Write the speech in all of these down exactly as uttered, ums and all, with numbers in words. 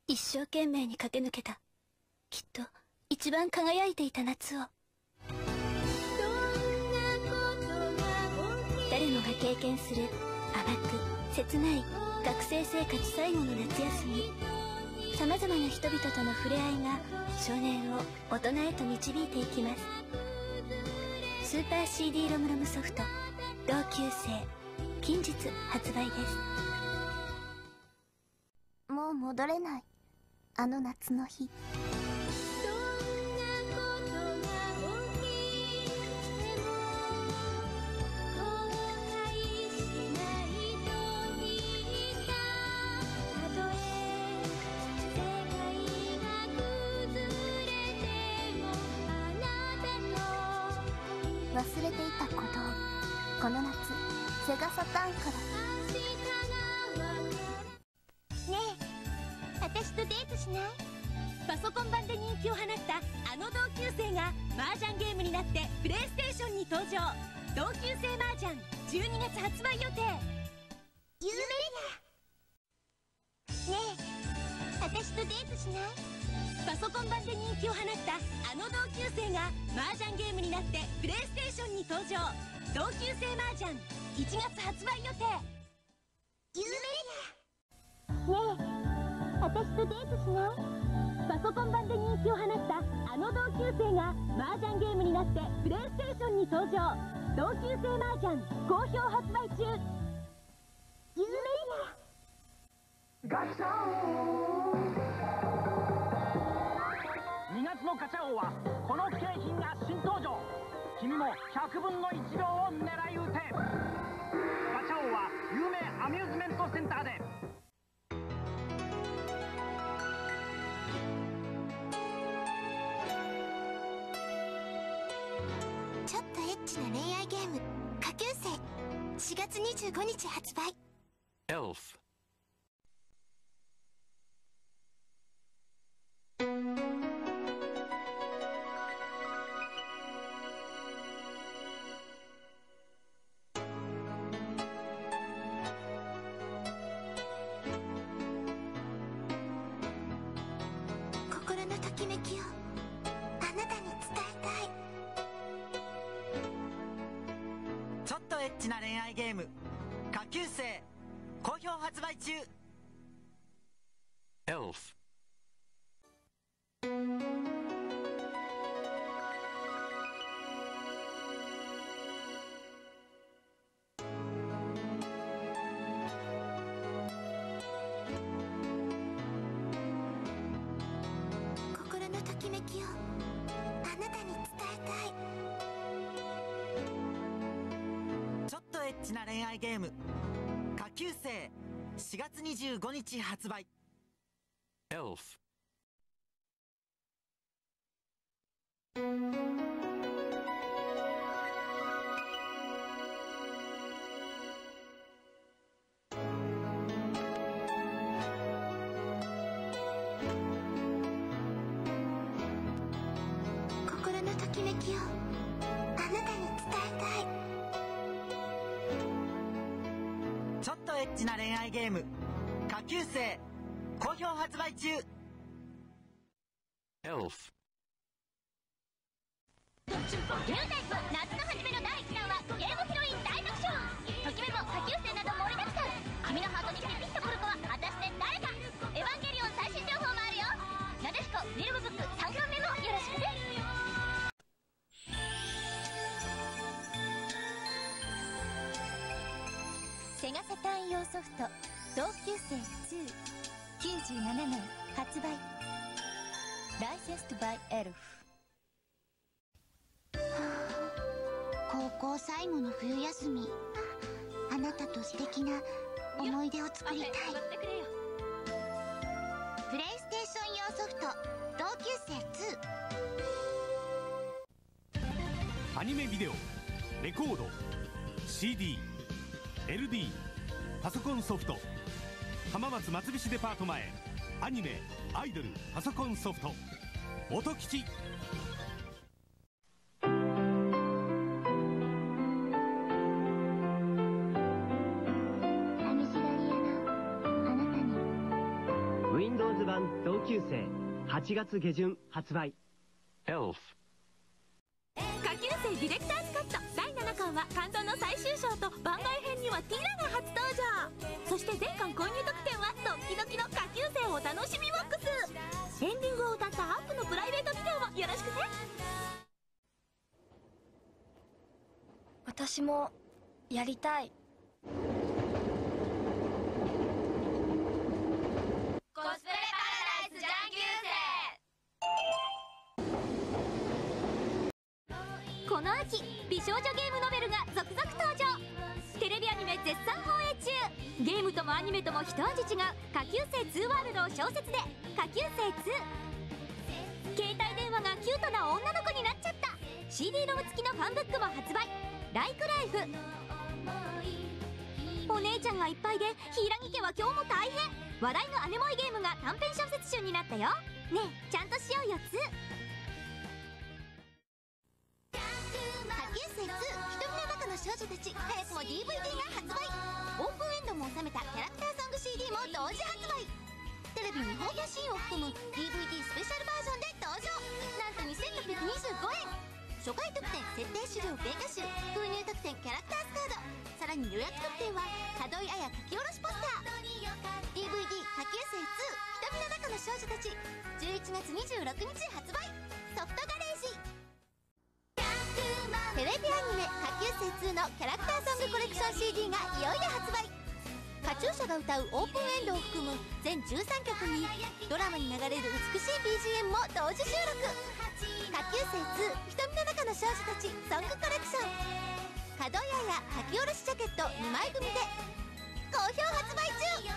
一生懸命に駆け抜けた、きっと一番輝いていた夏を。誰もが経験する淡く切ない学生生活最後の夏休み。さまざまな人々との触れ合いが少年を大人へと導いていきます。スーパー シーディー ロムロムソフト同級生、近日発売です。 もう戻れない、あの夏の日。忘れていたことをこの夏、セガサターンから。 ねえ、私とデートしない？パソコン版で人気を放ったあの同級生が麻雀ゲームになってプレイステーションに登場。同級生麻雀じゅうにがつ発売予定。 有名だ。ねえ、私とデートしない？パソコン版で人気を放ったあの同級生が麻雀ゲームになってプレイステーションに登場。同級生麻雀いちがつ発売予定。 有名だ。ねえ、私とデートしない？パソコン版で人気を放ったあの同級生が麻雀ゲームになってプレイステーションに登場。同級生麻雀好評発売中。有名だ。ガチャ王。 にがつのガチャ王はこの景品が新登場。君もひゃくぶんのいちびょうを狙い撃て。ガチャ王は有名アミューズメントセンターで。 ちょっとエッチな恋愛ゲーム下級生、しがつにじゅうごにち発売。 エルフ。 心のときめきをあなたに伝えたい。 ちょっとエッチな恋愛ゲーム下級生好評発売中。 エルフ。 心のときめきをあなたに伝えたい。 ちょっとエッチな恋愛ゲーム下級生しがつにじゅうごにち発売。 エルフ。 心のときめきをあなたに伝えたい。 ちょっとエッチな恋愛ゲーム下級生好評発売中。 エルフ。 ニュータイプ夏の初めのだいいちだんはゲームヒロイン大特集。ときめも下級生など盛りだくさん。君のハートにピピッとくる子は果たして誰か。エヴァンゲリオン最新情報もあるよ。なでしこフィルムブックさんかんめもよろしくね。セガサターン用ソフト同級生にきゅうじゅうななねん発売。ライセンスドバイエルフ。 高校最後の冬休み、あなたと素敵な思い出を作りたい。プレイステーション用ソフト同級生に。 アニメビデオ、レコード、シーディー、エルディー、パソコンソフト、浜松松菱デパート前、アニメ、アイドル、パソコンソフト、音吉。 寂しがり屋なあなたに。 ウィン Windows 版同級生はちがつ下旬発売。 Elf 下級生ディレクターズカットだいななかんは感動の最終章と番外編にはティラが初登場。そして全巻購入特典はドッキドキの下級生お楽しみボックス。エンディングを歌ったアップのプライベートビデオもよろしくね。 私もやりたい。 コスプレパラダイス上級生。この秋美少女ゲームノベルが続々登場。テレビアニメ絶賛放映中。ゲームともアニメとも一味違う下級生ツーワールドを小説で下級生ツー。携帯電話がキュートな女の子になっちゃった シーディー ロム付きのファンブックも発売。ライクライフ。お姉ちゃんがいっぱいで柊家は今日も大変。話題のアネモイゲームが短編小説集になったよ。ねえちゃんとしようよツー。 下級生ツー瞳の中の少女たち早くも ディーブイディー が発売。オープンエンドも収めたキャラクターソング シーディー も同時発売。テレビ日本写真を含む ディーブイディー スペシャルバージョンで登場。なんとにせんろっぴゃくにじゅうごえん。初回特典設定資料原画集、封入特典キャラクタースカード、さらに予約特典は門井綾書き下ろしポスター。 ディーブイディー 下級生ツー瞳の中の少女たちじゅういちがつにじゅうろくにち発売。ソフトガレージ。テレビアニメ下級生ツーのキャラクターソングコレクション シーディー がいよいよ発売。カチューシャが歌うオープンエンドを含む全じゅうさんきょくにドラマに流れる美しい ビージーエム も同時収録。下級生ツー瞳の中の少女たちソングコレクション。門井綾書き下ろしジャケットにまい組で好評発売中。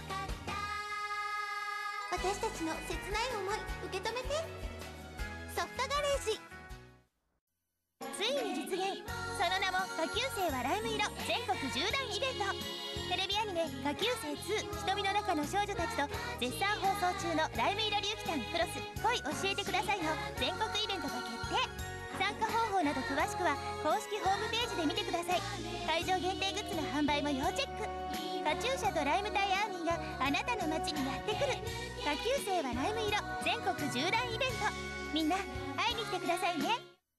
私たちの切ない思い受け止めて。ソフトガレージ。ついに実現。その名も下級生はライム色全国縦断イベント。テレビアニメ下級生ツー瞳の中の少女たちと絶賛放送中のライム色リュウキちゃんクロス恋教えてくださいの全国イベントが決定。参加方法など詳しくは公式ホームページで見てください。会場限定グッズの販売も要チェック。カチューシャとライムタイアーミーがあなたの街にやってくる。下級生はライム色全国縦断イベント。みんな会いに来てくださいね。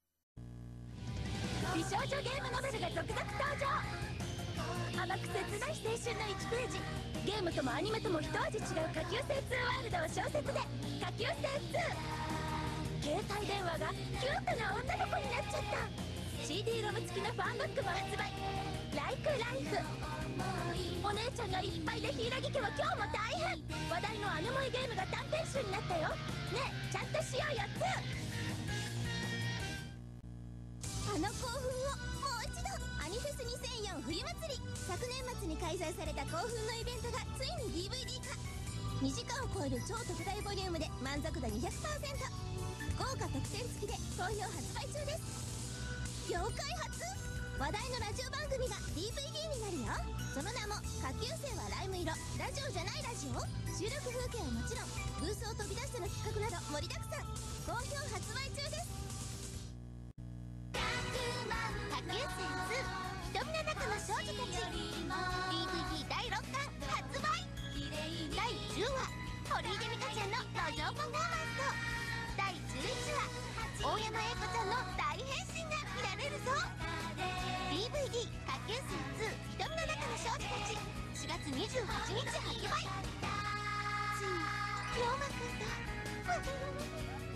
美少女ゲームノベルが続々登場。甘く切ない青春のいちページ。ゲームともアニメとも一味違う下級生ツーワールドを小説で下級生ツー。携帯電話がキュートな女の子になっちゃった シーディー ロム付きのファンブックも発売。ライクライフ。お姉ちゃんがいっぱいで柊家は今日も大変。話題のアネモイゲームが短編集になったよ。ねえちゃんとしようよツー。あの興奮をもう一度。アニフェスにせんよん冬祭り。昨年末に開催された興奮のイベントがついに ディーブイディー 化。にじかんを超える超特大ボリュームで満足度 にひゃくパーセント。 豪華特典付きで好評発売中です。業界初話題のラジオ番組が ディーブイディー になるよ。その名も下級生はライム色ラジオじゃないラジオ。収録風景はもちろんブースを飛び出しての企画など盛りだくさん。好評発売中です。下級生ツー瞳の中の少女たち ディーブイディー だいろっかん発売。だいじゅうわ堀井出美香ちゃんの路上パフォーマンスとだいじゅういちわ大山英子ちゃんの大変身が見られるぞ。 ディーブイディー 下級生ツー瞳の中の少女たちしがつにじゅうはちにち発売。ついに龍馬くんと